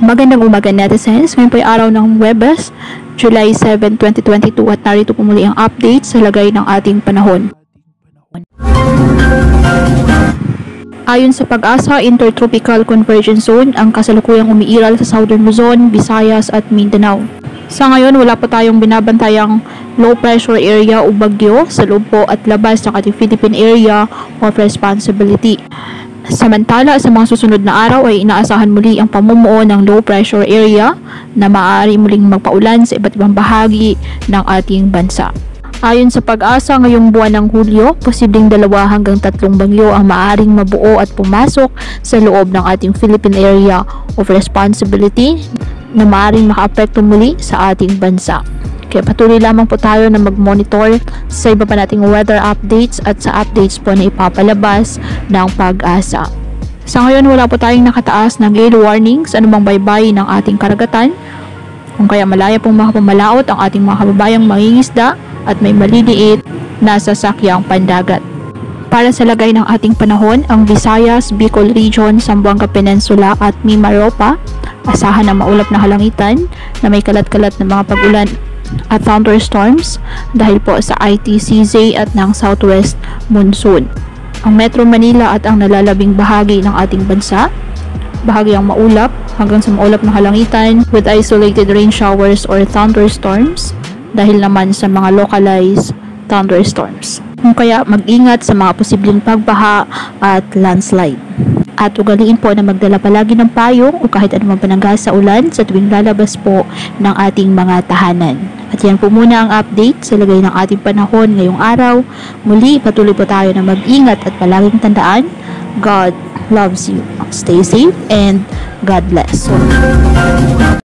Magandang umaga netizens. Ngayon po ay araw ng Huwebes, July 7, 2022 at narito po muli ang update sa lagay ng ating panahon. Ayon sa Pag-asa Intertropical Convergence Zone, ang kasalukuyang umiiral sa Southern Luzon, Visayas at Mindanao. Sa ngayon, wala po tayong binabantayang low pressure area o bagyo sa loob po at labas ng ating Philippine Area of Responsibility. Samantala, sa mga susunod na araw ay inaasahan muli ang pamumuo ng low pressure area na maaari muling magpaulan sa iba't ibang bahagi ng ating bansa. Ayon sa Pag-asa, ngayong buwan ng Hulyo, posibleng 2 hanggang 3 bagyo ang maaaring mabuo at pumasok sa loob ng ating Philippine Area of Responsibility na maaaring makaapekto muli sa ating bansa. Kaya patuloy lamang po tayo na mag-monitor sa iba pa nating weather updates at sa updates po na ipapalabas ng Pag-asa. Sa ngayon, wala po tayong nakataas na gale warnings anumang baybay ng ating karagatan. Kung kaya malaya pong makapamalaot ang ating mga kababayang mangingisda at may maliliit na sasakyang pandagat. Para sa lagay ng ating panahon, ang Visayas, Bicol Region, Zamboanga Peninsula at Mimaropa, asahan ang maulap na halangitan na may kalat-kalat na mga pag-ulan at thunderstorms dahil po sa ITCZ at ng Southwest Monsoon. Ang Metro Manila at ang nalalabing bahagi ng ating bansa, bahagyang maulap hanggang sa maulap na halangitan with isolated rain showers or thunderstorms dahil naman sa mga localized thunderstorms. Kung kaya mag-ingat sa mga posibleng pagbaha at landslide. At ugaliin po na magdala palagi ng payong o kahit anumang panangga sa ulan sa tuwing lalabas po ng ating mga tahanan. At yan po muna ang update sa lagay ng ating panahon ngayong araw. Muli, patuloy po tayo na mag-ingat at palaging tandaan, God loves you. Stay safe and God bless.